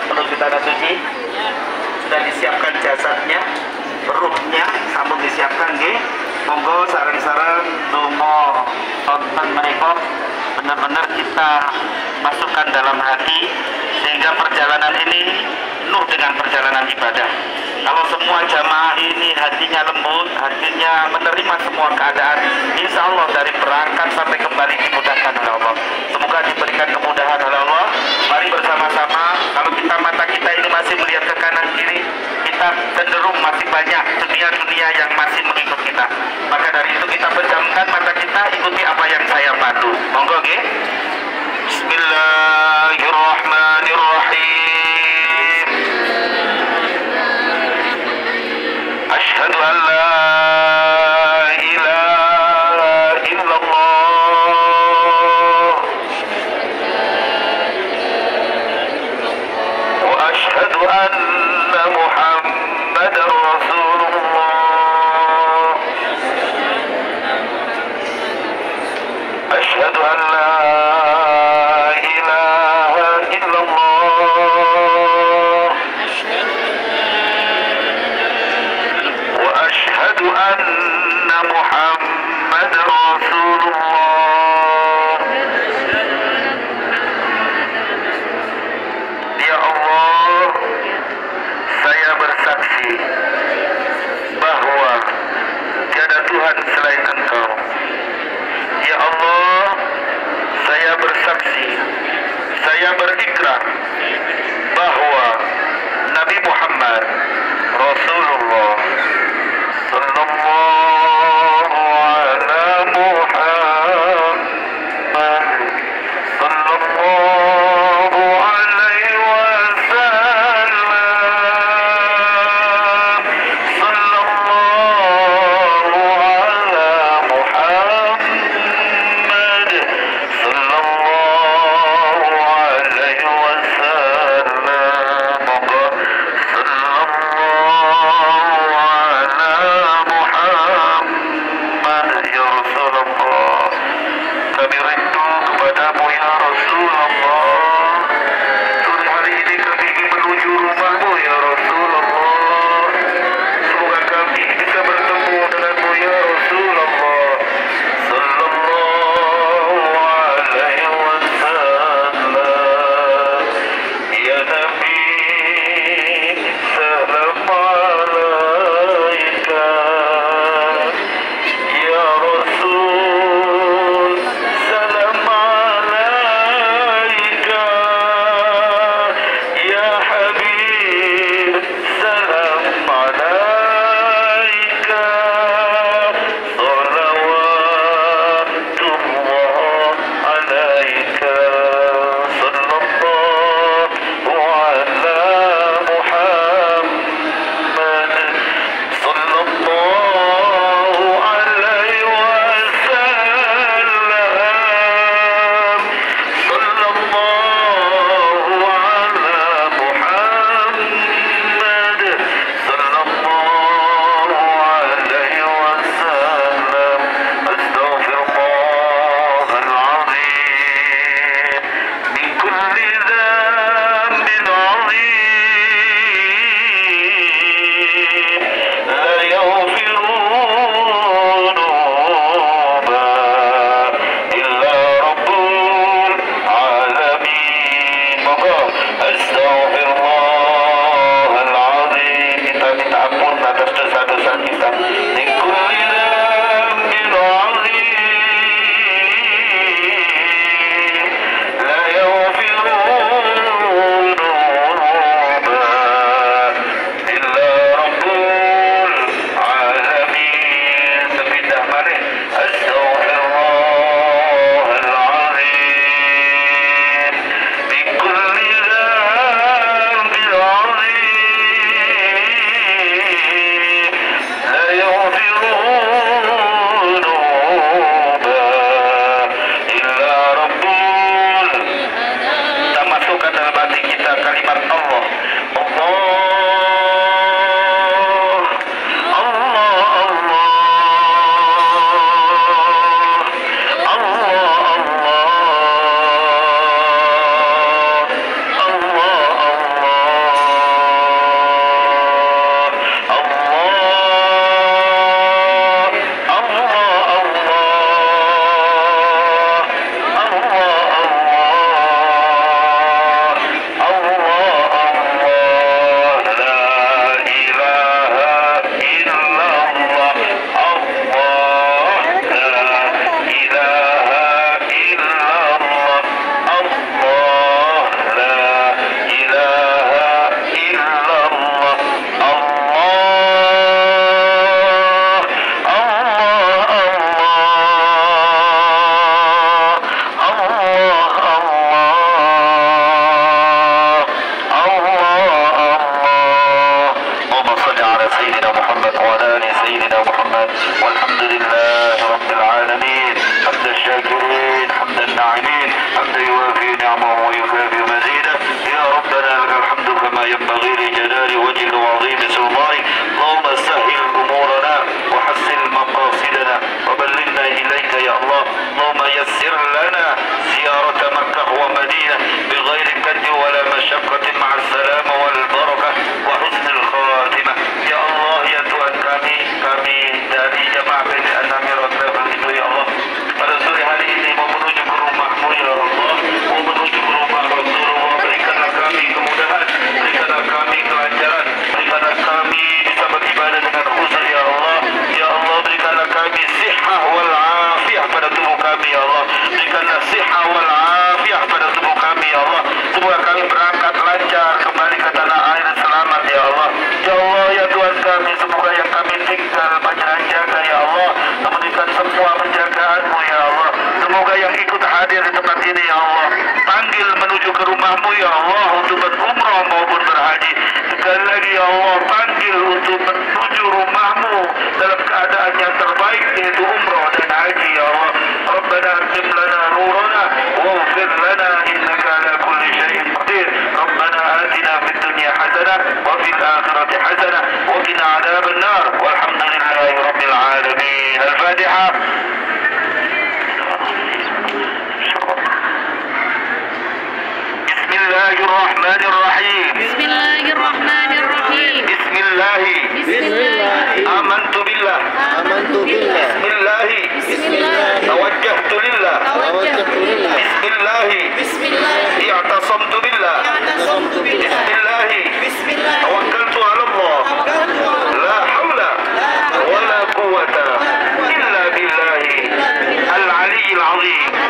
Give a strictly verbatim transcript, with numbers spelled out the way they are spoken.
menuju tanah suci. Sudah disiapkan jasadnya, ruhnya, sampun disiapkan nggih. Monggo sareng-sareng donga tonton mereka benar-benar kita masukkan dalam hati sehingga perjalanan ini penuh dengan perjalanan ibadah. Kalau semua jamaah ini hatinya lembut, hatinya menerima semua keadaan, insya Allah dari berangkat sampai kembali dimudahkan oleh Allah. Semoga diberikan kemudahan oleh Allah. Mari bersama-sama, kalau kita mata kita ini masih melihat ke kanan kiri, kita cenderung masih banyak dunia-dunia yang masih mengikut kita. Maka dari itu kita pejamkan mata kita, ikuti apa yang saya pandu. Monggo nggih. Bismillahirrahmanirrahim. Asyhadu an la ilaha illallah wa asyhadu anna Muhammadar Rasulullah. Asyhadu an la saya berikrar bahwa Nabi Muhammad Rasulullah sallallahu ala Muhammad sallallahu alaihi wasallam sallallahu ala Muhammad sallallahu salam حمدا يوافي نعمه ويكافئ مزيده. يا ربنا لك الحمد كما ينبغي لجلال وجهك وعظيم سلطانك. اللهم سهل امورنا وحسن مقاصدنا وبلغنا اليك يا الله. اللهم يسر لنا زياره مكه ومدينه بغير كد ولا مشقه مع السلامه والبركه وحسن الخاتمه. Ya Allah, ya Tuhan kami, kami dari jemaah P T An-Namira Travel itu ya Allah, pada sore hari ini mau menuju ke rumah-Mu ya Allah, mau menuju ke rumah Rasulullah. Berikanlah kami kemudahan, berikanlah kami kelancaran, berikanlah kami bisa beribadah dengan khusyuk ya Allah. Ya Allah, berikanlah kami sihah wal afiyah pada tubuh kami ya Allah. Berikanlah sihah wal afiyah pada tubuh kami ya Allah. Semoga kami berangkat lancar kembali ke tanah air selamat ya Allah. Ya Allah, ya Tuhan kami, semoga yang kami tinggal panjang jaga ya Allah, memberikan semua penjagaan-Mu ya Allah. Semoga yang ikut hadir di tempat ini ya Allah, panggil menuju ke rumah-Mu ya Allah untuk berumrah maupun berhaji. Sekali lagi ya Allah, panggil untuk menuju rumah-Mu dalam keadaan yang terbaik, yaitu umrah dan haji ya Allah. Rabbana atim lana nurana waghfir lana innaka ala kulli syai'in qadir. Rabbana atina fid dunya hasanah wa fil akhirati hasanah wa qina adzaban nar. Walhamdulillahi rabbil alamin. Al-Fatihah. Bismillahirrahmanirrahim. Bismillahirrahmanirrahim. Bismillahi. Bismillahi. Amantu billah. Amantu billah. Bismillahi. Bismillahi. Tawajjahtu lillah. Tawajjahtu lillah. Bismillahi. Bismillahi. I'tasamtu billah. I'tasamtu billah. Bismillahi. Bismillahi. Tawakkaltu ala Allah. Tawakkaltu ala Allah. La hawla wa la quwwata illa billahi al-aliyyil azim.